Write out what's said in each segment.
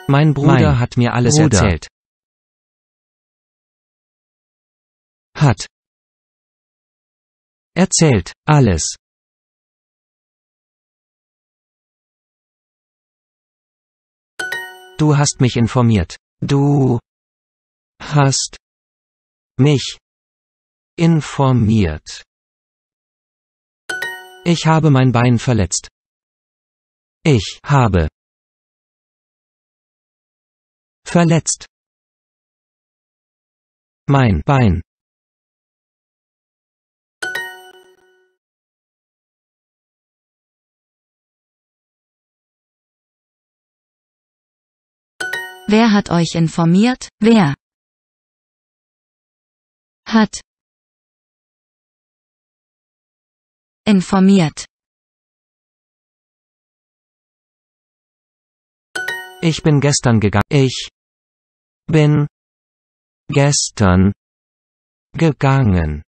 Mein Bruder hat mir alles erzählt. Hat. Erzählt, alles. Du hast mich informiert. Du hast mich informiert. Ich habe mein Bein verletzt. Ich habe verletzt mein Bein. Wer hat euch informiert? Wer hat informiert? Ich bin gestern gegangen. Ich bin gestern gegangen.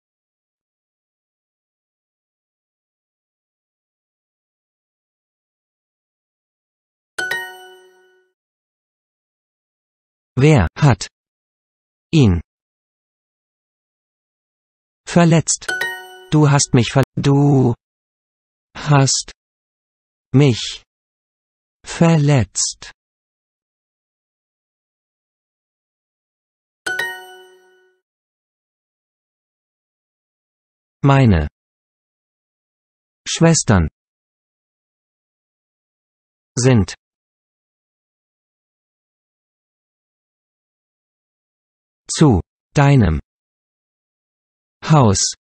Wer hat ihn verletzt? Du hast mich Du hast mich verletzt. Meine Schwestern sind zu deinem Haus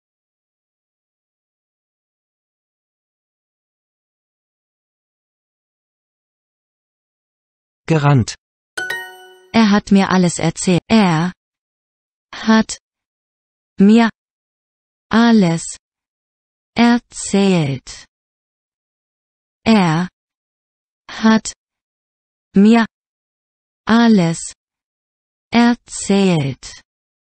gerannt. Er hat mir alles erzählt. Er hat mir alles erzählt. Er hat mir alles erzählt.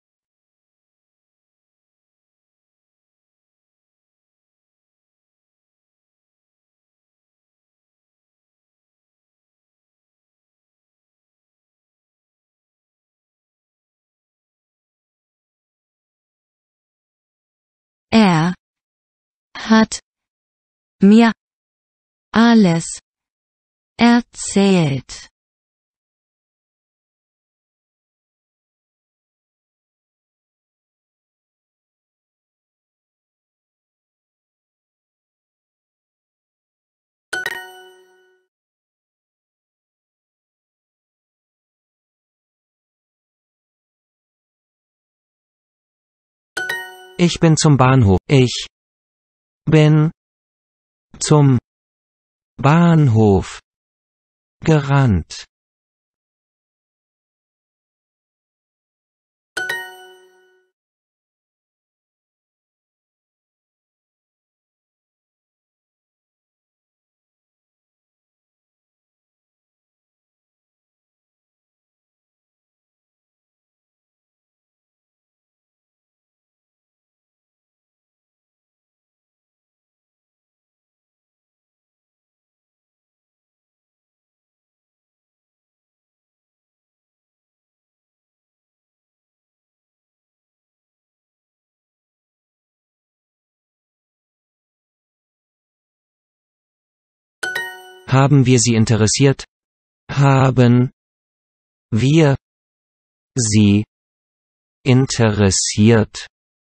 Er hat mir alles erzählt. Ich bin zum Bahnhof. Ich bin zum Bahnhof gerannt. Haben wir sie interessiert? Haben wir sie interessiert?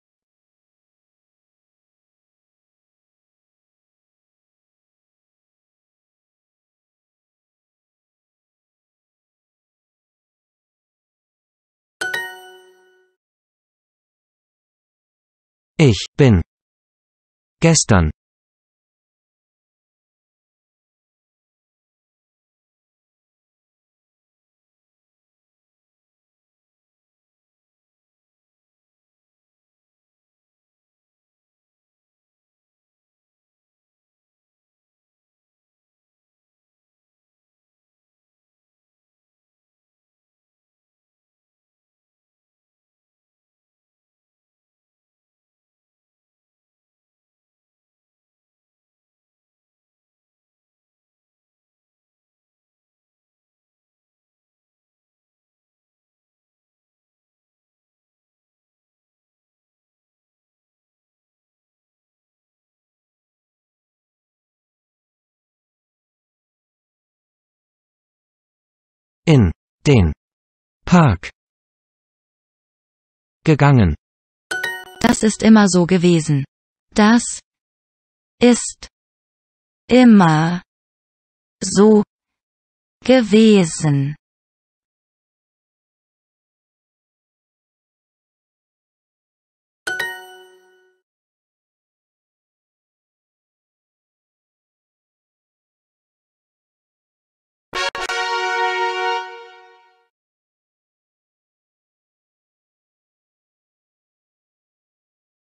Ich bin gestern In den Park gegangen. Das ist immer so gewesen. Das ist immer so gewesen.